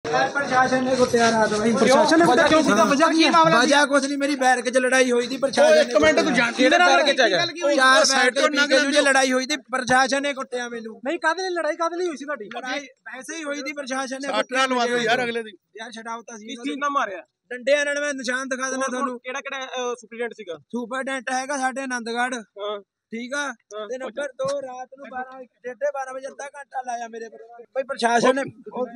प्रशासन ने कुटिया रात भाई। प्रशासन ने कुटिया क्यों? वजह की मामला? वजह कुछ नहीं, मेरी बैरक च लड़ाई हुई थी। प्रशासन एक मिनट तू जानती है बैरक च है? चार बैरक पी के मुझे लड़ाई हुई थी, प्रशासन ने कुटिया मैनू। नहीं कादे लिए लड़ाई कादे लिए हुई सी ਤੁਹਾਡੀ? लड़ाई वैसे ही हुई थी, प्रशासन ने ਸੱਟ ਨਾਲ ਮਾਰਿਆ ਯਾਰ ਅਗਲੇ ਦੀ। यार छड़ावता सी। ਕਿਸ ਚੀਜ਼ ਨਾਲ ਮਾਰਿਆ? ਡੰਡੇ ਇਹਨਾਂ ਨੇ, ਮੈਂ ਨਿਸ਼ਾਨ ਦਿਖਾ ਦੇਣਾ ਤੁਹਾਨੂੰ। ਕਿਹੜਾ ਸੁਪਰੀਡੈਂਟ ਸੀਗਾ? ਸੁਪਰਡੈਂਟ ਹੈਗਾ ਸਾਡੇ ਆਨੰਦਗੜ੍ਹ। ਹਾਂ ਠੀਕ ਆ। ਤੇ ਨੰਬਰ 2 ਰਾਤ ਨੂੰ 12:30 ਵਜੇ ਅੱਧਾ ਘੰਟਾ ਲਾਇਆ ਮੇਰੇ ਪਰ। ਬਈ ਪ੍ਰਸ਼ਾਸਨ ਨੇ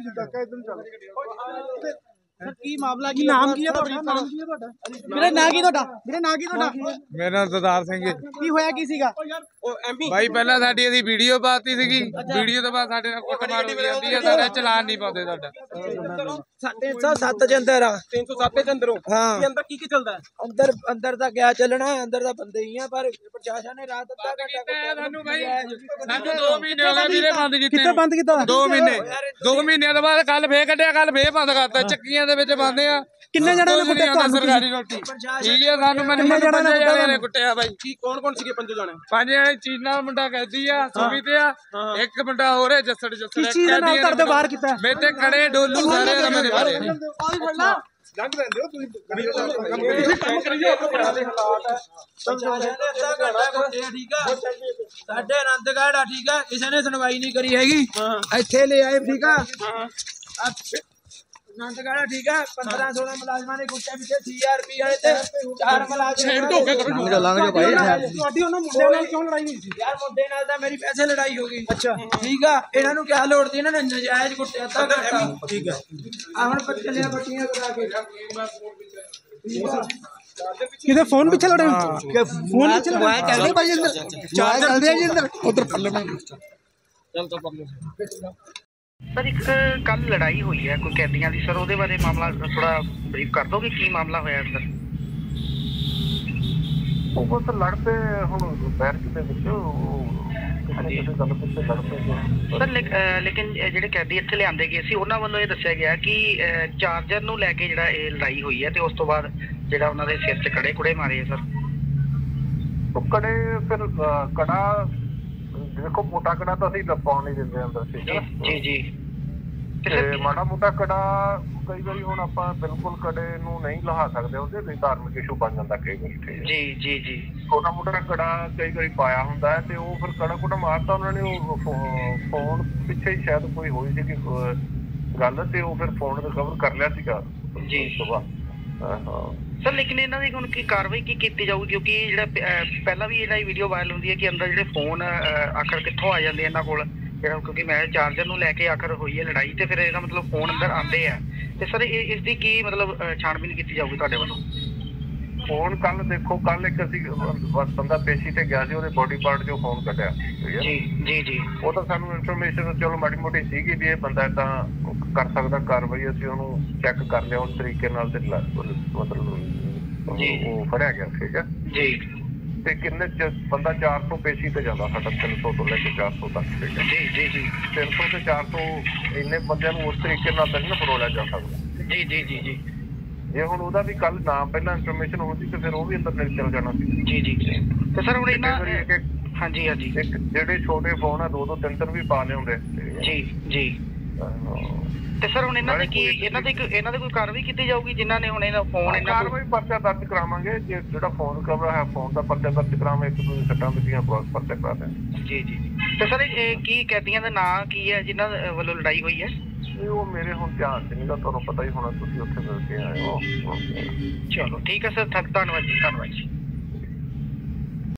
ਕੀ ਮਾਮਲਾ ਕੀ? ਨਾਮ ਕੀ ਹੈ ਤੁਹਾਡਾ? ਨਾਮ ਕੀ ਹੈ ਤੁਹਾਡਾ? ਮੇਰਾ ਨਾਂ ਕੀ ਤੁਹਾਡਾ? ਮੇਰਾ ਨਾਂ ਕੀ ਤੁਹਾਡਾ? ਮੇਰਾ ਨਾਮ ਸਰਦਾਰ ਸਿੰਘ ਹੈ। ਕੀ ਹੋਇਆ ਕੀ ਸੀਗਾ? ਭਾਈ ਪਹਿਲਾਂ ਸਾਡੀ ਅਸੀਂ ਵੀਡੀਓ ਪਾਤੀ ਸੀਗੀ, ਵੀਡੀਓ ਤੋਂ ਬਾਅਦ ਸਾਡੇ ਨਾਲ ਕੁੱਟਮਾਰ ਹੋਈ ਜਾਂਦੀ ਹੈ, ਸਾਡਾ ਚਲਾਨ ਨਹੀਂ ਪਾਉਂਦੇ ਸਾਡਾ। 307 ਚ ਅੰਦਰ ਆ। 307 ਦੇ ਅੰਦਰੋਂ? ਹਾਂ। ਕੀ ਅੰਦਰ ਕੀ ਚੱਲਦਾ? ਅੰਦਰ ਤਾਂ ਗਿਆ ਚੱਲਣਾ, ਅੰਦਰ ਤਾਂ ਬੰਦੇ ਹੀ ਆ, ਪਰ ਪ੍ਰਸ਼ਾਸਨ ਨੇ ਰਾਤ ਅੱਧਾ ਘੰਟਾ ਸਾਨੂੰ ਭਾਈ ਸਾਨੂੰ 2 ਮਹੀਨੇ ਹੋ ਗਏ ਵੀਰੇ ਬੰਦ ਕੀਤੇ। ਕਿੱਥੇ ਬੰਦ ਕੀਤਾ? 2 ਮਹੀਨੇ 2 ਮਹੀਨਿਆਂ ਤੋਂ ਬਾਅਦ ਕੱਲ ਫੇਰ ਕੱਢਿਆ, ਕੱਲ ਫੇਰ ਬੰਦ ਕਰਤਾ। ਚੱਕੀਆਂ ਦੇ ਵਿੱਚ ਬੰਦੇ ਆ। ਕਿੰਨੇ ਜਣਾਂ ਨੇ ਕੁੱਟਿਆ ਤੁਹਾਨੂੰ? ਸਰਕਾਰੀ ਰੋਟੀ ਠੀਕ ਹੈ ਸਾਨੂੰ। ਮੈਨੂੰ 5 ਜਣਿਆਂ ਨੇ ਕੁੱਟਿਆ ਬਾਈ। ਕੀ ਕੌਣ ਕੌਣ ਸੀਗੇ 5 ਜਣੇ? 5 ਜਣੇ ਚੀਨਾ ਮੁੰਡਾ ਕੈਦੀ ਆ, ਸੁਮੀ ਤੇ ਆ, ਇੱਕ ਮੁੰਡਾ ਹੋਰ ਹੈ ਜੱਸੜ। ਕਿਸ ਚੀਜ਼ ਦੇ ਨਾਲ ਕਰਦੇ ਬਾਹਰ ਕੀਤਾ? ਮੇਰੇ ਤੇ ਕੜੇ ਡੋਲੂ ਸਾਰੇ ਦਾ ਮੇਰੇ ਬਾਰੇ ਆਹ ਫੜ ਲਾ। ਜੰਗ ਲੈਂਦੇ ਹੋ ਤੁਸੀਂ? ਕੰਮ ਕਰੀ ਜਾਓ। ਠੀਕ ਆ। ਸਾਡੇ ਆਨੰਦਗੜ੍ਹ ਆ। ਠੀਕ ਆ, ਕਿਸੇ ਨੇ ਸੁਣਵਾਈ ਨਹੀਂ ਕਰੀ ਹੈਗੀ। ਇੱਥੇ ਲੈ ਆਏ। ਠੀਕ ਆ, ਆਨੰਦਗੜ੍ਹ। ਠੀਕ ਆ, 15-16 ਮੁਲਾਜ਼ਮਾਂ ਨੇ ਕੁੱਟਿਆ ਪਿੱਛੇ CRP ਵਾਲੇ ਤੇ 4 ਮੁਲਾਜ਼ਮ। ਤੁਹਾਡੀ ਉਹਨਾਂ ਮੁੰਡਿਆਂ ਨਾਲ ਕਿਉਂ ਲੜਾਈ ਹੋਈ ਸੀ? ਯਾਰ ਮੁੰਡੇ ਨਾਲ ਤਾਂ ਮੇਰੀ ਪੈਸੇ ਲੜਾਈ ਹੋ ਗਈ। ਅੱਛਾ ਠੀਕ ਆ। ਇਹਨਾਂ ਨੂੰ ਕਿਆ ਲੋੜ ਸੀ? ਇਹਨਾਂ ਨੇ ਨਜਾਇਜ਼ ਕੁੱਟਿਆ ਤਾਂ ਘੰਟਾ। ਠੀਕ ਆ। ਆ ਹੁਣ ਪੱਟੀਆਂ ਕਰਾ ਕੇ ਕਿਤੇ ਫੋਨ ਪਿੱਛੇ ਲੜੇ? ਫੋਨ ਪਿੱਛੇ ਲੜੇ ਚੱਲਦੇ ਭਾਈ ਅੰਦਰ? ਚਾਰ ਚੱਲਦੇ ਆ ਜੀ ਅੰਦਰ। ਉਧਰ ਪੱਲੇ ਮੈਂ ਚੱਲ ਤਾਂ ਪੱਲੇ। सर एक कल लड़ाई हुई है कोई कैदियों की, सर ਉਹਦੇ ਬਾਰੇ ਮਾਮਲਾ थोड़ा ब्रीफ कर दोगे की मामला होया सर? ਉਹ ਬਸ ਲੜ ਪਏ ਹੁਣ ਬੈਰਕ ਦੇ ਵਿੱਚ। ਸਰ ਲੇਕਿਨ ਜਿਹੜੇ ਕੈਦੀ ਇੱਥੇ ਲਿਆਂਦੇ ਗਏ ਸੀ ਉਹਨਾਂ ਵੱਲੋਂ ਇਹ ਦੱਸਿਆ ਗਿਆ ਕਿ ਚਾਰਜਰ ਨੂੰ ਲੈ ਕੇ ਜਿਹੜਾ ਇਹ ਲੜਾਈ ਹੋਈ ਹੈ ਤੇ ਉਸ ਤੋਂ ਬਾਅਦ ਜਿਹੜਾ ਉਹਨਾਂ ਦੇ ਸਿਰ 'ਚ ਕੜੇ ਕੁੜੇ ਮਾਰੇ ਆ ਸਰ। ਉਹ ਕੜੇ ਫਿਰ ਕੜਾ ਦੇਖੋ, ਮੋਟਾ ਕੜਾ ਤਾਂ ਅਸੀਂ ਪਾਉਣ ਨਹੀਂ ਦਿੰਦੇ ਅੰਦਰ। ਜੀ ਜੀ। ਤੇ ਮਾੜਾ ਮੋਟਾ ਕੜਾ ਕਈ ਵਾਰੀ ਹੁਣ ਆਪਾਂ ਬਿਲਕੁਲ ਕੜੇ ਨੂੰ ਨਹੀਂ ਲਹਾ ਸਕਦੇ, ਉਹਦੇ ਲਈ ਧਾਰਮਿਕ ਇਸ਼ੂ ਬਣ ਜਾਂਦਾ ਕਈ ਵਾਰੀ। ਜੀ ਜੀ ਜੀ। ਛੋਟਾ ਮੋਟਾ ਕੜਾ ਕਈ ਵਾਰੀ ਪਾਇਆ ਹੁੰਦਾ ਹੈ ਤੇ ਉਹ ਫਿਰ ਕੜਾ ਕੁੜਾ ਮਾਰਤਾ ਉਹਨਾਂ ਨੇ। ਉਹ ਫੋਨ ਪਿੱਛੇ ਹੀ ਸ਼ਾਇਦ ਕੋਈ ਹੋਈ ਸੀ ਕਿ ਗੱਲ, ਤੇ ਉਹ ਫਿਰ ਫੋਨ ਰਿਕਵਰ ਕਰ ਲਿਆ ਸੀਗਾ ਜੀ ਸੁਬਾਹ। ਸਰ ਲੇਕਿਨ ਇਹਨਾਂ ਦੀ ਹੁਣ ਕੀ ਕਾਰਵਾਈ ਕੀ ਕੀਤੀ ਜਾਊਗੀ? ਕਿਉਂਕਿ ਜਿਹੜਾ ਪਹਿਲਾਂ ਵੀ ਇਹਨਾਂ ਦੀ ਵੀਡੀਓ ਵਾਇਰਲ ਹੁੰਦੀ ਹੈ ਕਿ ਅੰਦਰ ਜਿਹੜੇ ਫੋਨ ਆਖਰ ਕਿੱਥੋਂ ਆ ਜਾਂਦੇ ਇਹਨਾਂ ਕੋਲ, ਜਿਹੜਾ ਕਿਉਂਕਿ ਮੈਂ ਚਾਰਜਰ ਨੂੰ ਲੈ ਕੇ ਆਖਰ ਹੋਈ ਹੈ ਲੜਾਈ ਤੇ ਫਿਰ ਇਹਦਾ ਮਤਲਬ ਫੋਨ ਅੰਦਰ ਆਉਂਦੇ ਆ। ਤੇ ਸਰ ਇਸ ਦੀ ਕੀ ਮਤਲਬ ਛਾਣਬੀਨ ਕੀਤੀ ਜਾਊਗੀ ਤੁਹਾਡੇ ਵੱਲੋਂ? ਫੋਨ ਕੱਲ ਦੇਖੋ, ਕੱਲ ਇੱਕ ਅਸੀਂ ਬੰਦਾ ਪੇਸ਼ੀ ਤੇ ਗਿਆ ਸੀ, ਉਹਦੇ ਬੋਡੀ ਪਾਰਟ ਜੋ ਫੋਨ ਕੱਢਿਆ। ਜੀ ਜੀ ਜੀ। ਉਹ ਤਾਂ ਸਾਨੂੰ ਇਨਫੋਰਮੇਸ਼ਨ ਚਲੋ ਮਾੜੀ ਮੋਟੀ ਸੀਗੀ ਵੀ ਇਹ ਬੰਦਾ ਏਦਾਂ ਕਰ ਸਕਦਾ ਕਾਰਵਾਈ। ਅਸੀਂ ਉਹਨੂੰ ਚੈੱਕ ਕਰ ਲਿਆ ਉਸ ਤਰੀਕੇ ਨਾਲ ਤੇ ਮਤਲਬ ਉਹ ਫੜਿਆ ਗਿਆ। ਠੀਕ ਹੈ ਜੀ। ਤੇ ਕਿੰਨੇ ਬੰਦਾ 400 ਪੇਸ਼ੀ ਤੇ ਜਾਂਦਾ ਸਾਡਾ, 300 ਤੋਂ ਲੈ ਕੇ 400 ਤੱਕ। ਠੀਕ ਹੈ ਜੀ ਜੀ ਜੀ। 300 ਤੇ 400 ਇੰਨੇ ਬੰਦਿਆਂ ਨੂੰ ਉਸ ਤਰੀਕੇ ਨਾਲ ਤਾਂ ਨਹੀਂ ਫਰੋਲਿਆ ਜਾ ਸਕਦਾ। ਜੀ ਜੀ ਜੀ ਜੀ। ਜੇ ਹੁਣ ਉਹਦਾ ਵੀ ਕੱਲ ਨਾਮ ਪਹਿਲਾਂ ਇਨਫੋਰਮੇਸ਼ਨ ਹੁੰਦੀ ਤੇ ਫਿਰ ਉਹ ਵੀ ਅੰਦਰ ਨਹੀਂ ਚਲ ਜਾਣਾ ਸੀ। ਜੀ ਜੀ। ਤੇ ਸਰ ਹੁਣ ਇਹਨਾਂ ਹਾਂਜੀ ਹਾਂਜੀ ਇੱਕ ਜਿਹੜੇ ਛੋਟੇ ਫੋਨ ਆ 2-2 3-3 ਵੀ ਪਾ ਲਿਆਉਂਦੇ। ਜੀ ਜੀ। ਤੇ ਸਰ ਹੁਣ ਇਹਨਾਂ ਦੇ ਕੀ ਇਹਨਾਂ ਦੇ ਕੋਈ ਕਾਰਵਾਈ ਕੀਤੀ ਜਾਊਗੀ ਜਿਨ੍ਹਾਂ ਨੇ ਹੁਣ ਇਹਨਾਂ ਫੋਨ ਇਹਨਾਂ ਕਾਰਵਾਈ ਪਰਚਾ ਦਰਜ ਕਰਾਵਾਂਗੇ। ਜਿਹੜਾ ਫੋਨ ਕਵਰ ਹੈ ਫੋਨ ਦਾ ਪਰਚਾ ਦਰਜ ਕਰਾਵਾਂਗੇ। ਇੱਕ ਦੂਜੇ ਸੱਟਾਂ ਦਿੱਤੀਆਂ ਪਰਚਾ ਕਰਾ ਦਿਆਂਗੇ। ਜੀ ਜੀ। ਤੇ ਸਰ ਇਹ ਕੀ ਕੈਦੀਆਂ ਦਾ ਨਾਂ ਕੀ ਹੈ ਜਿਨ੍ਹਾਂ ਵੱਲੋਂ ਲੜਾਈ ਹੋਈ ਹੈ? ਉਹ ਮੇਰੇ ਹੁਣ ਧਿਆਨ 'ਚ ਨਹੀਂ ਗਾ, ਤੁਹਾਨੂੰ ਪਤਾ ਹੀ ਹੋਣਾ, ਤੁਸੀਂ ਉੱਥੇ ਮਿਲ ਕੇ ਆਏ ਹੋ। ਚਲੋ ਠੀਕ ਹੈ ਸਰ, ਧੰਨਵਾਦ ਜੀ। ਧੰਨਵਾਦ ਜੀ।